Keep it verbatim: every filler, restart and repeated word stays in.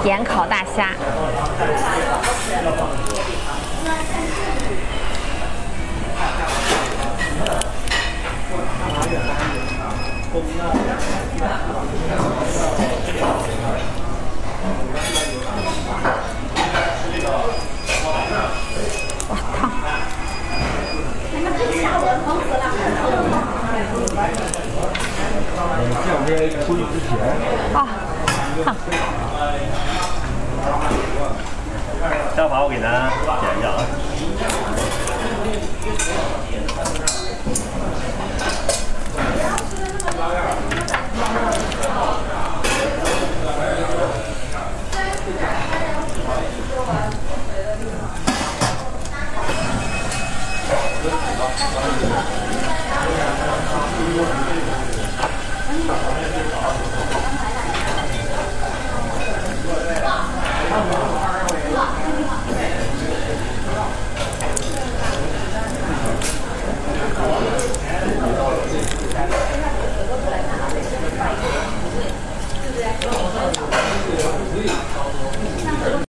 盐烤大虾。哇，烫！ 这两天出去之前啊，烫！ 待会儿我给大家点一下啊。